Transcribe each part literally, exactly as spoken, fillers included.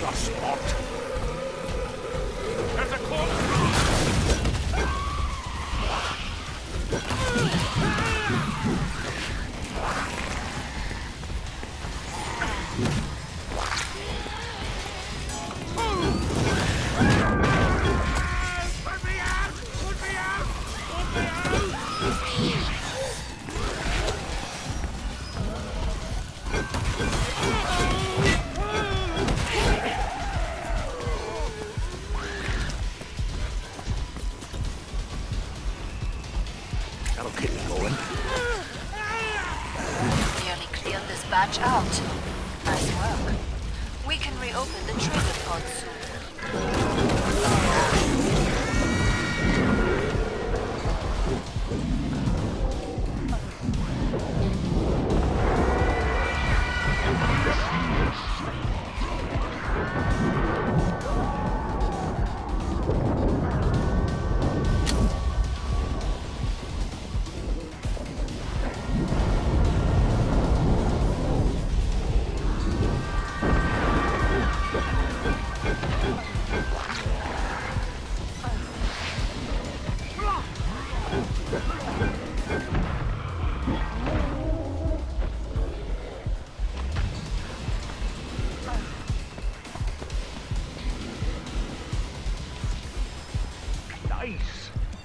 the spot. There's a corpse. That'll keep me going. Nearly cleared this batch out. Nice work. We can reopen the trigger pod soon. Nice.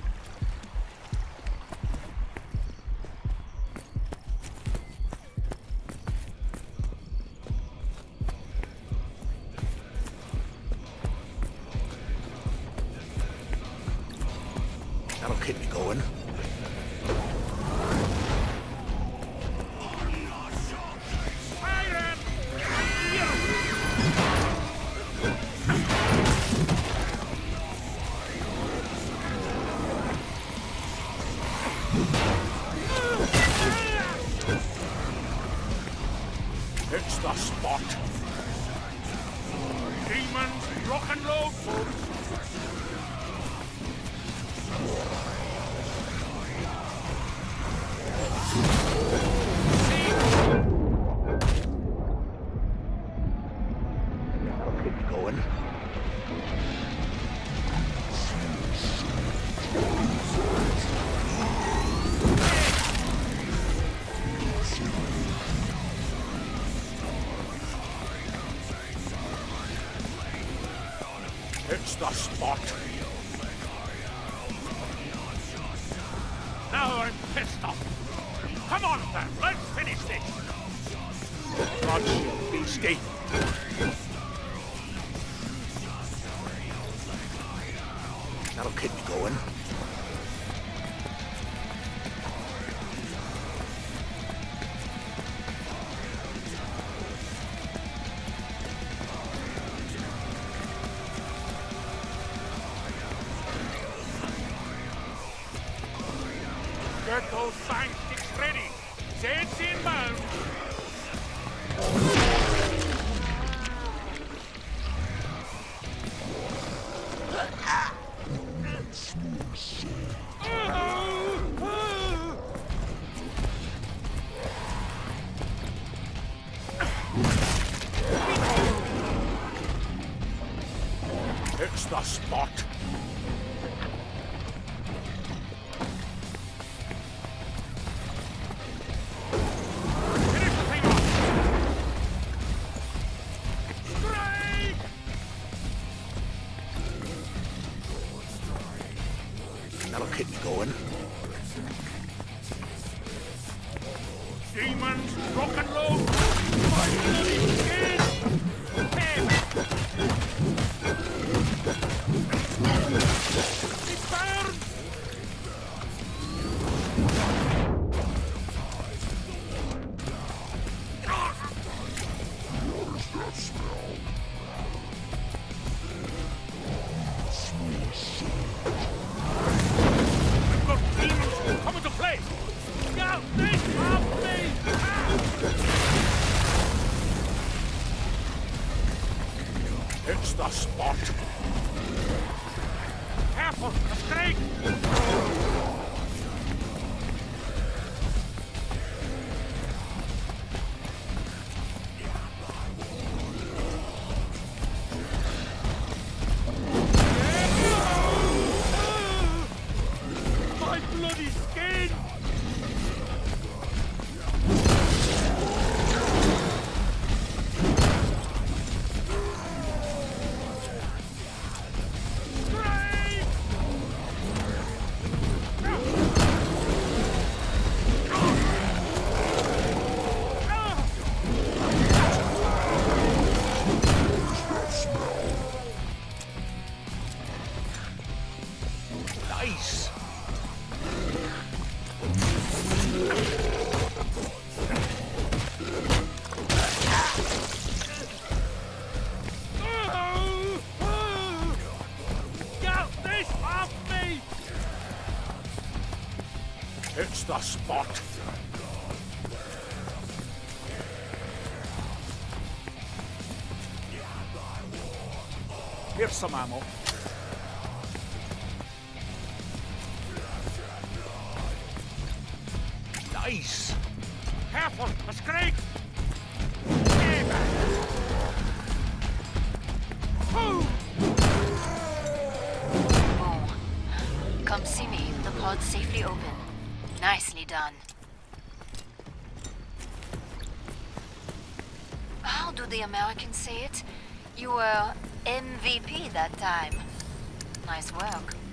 That'll keep me going. It's the spot. Demons, rock and roll, folks. That'll keep me going. It's the spot. Now I'm pissed off. Come on, then, let's finish this. God shield, beastie. That'll keep me going. Get those sign sticks ready. Zeds inbound. It's the spot. That'll keep me going. Demons, rock and roll. Finally, again. Ten. It burns. Where's that smell? We've got demons coming to play. Go, think of me. It's the spot. Careful, a scrake. That's the spot. Here's some ammo. Nice. Careful, a scrake. Oh. Come see me. The pod's safely open. Nicely done. How do the Americans say it? You were M V P that time. Nice work.